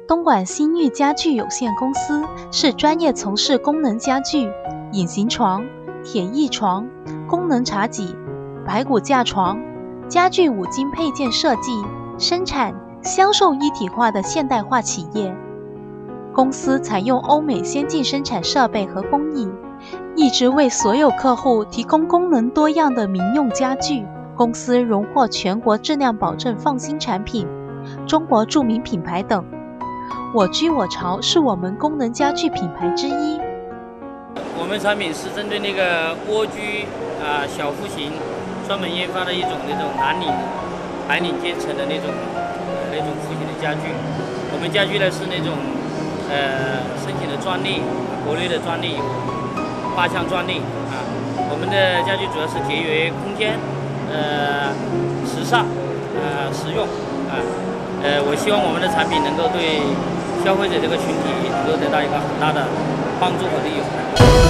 东莞新域家具有限公司是专业从事功能家具、隐形床、铁艺床、功能茶几、白骨架床、家具五金配件设计、生产、销售一体化的现代化企业。公司采用欧美先进生产设备和工艺，一直为所有客户提供功能多样的民用家具。公司荣获全国质量保证放心产品、中国著名品牌等。我居我巢是我们功能家具品牌之一。 我们产品是针对那个蜗居小户型专门研发的一种那种蓝领阶层的那种户型的家具。我们家具呢是那种申请的专利，国内的专利有8项专利啊。我们的家具主要是节约空间。时尚，实用啊，我希望我们的产品能够对消费者这个群体能够得到一个很大的帮助和利用。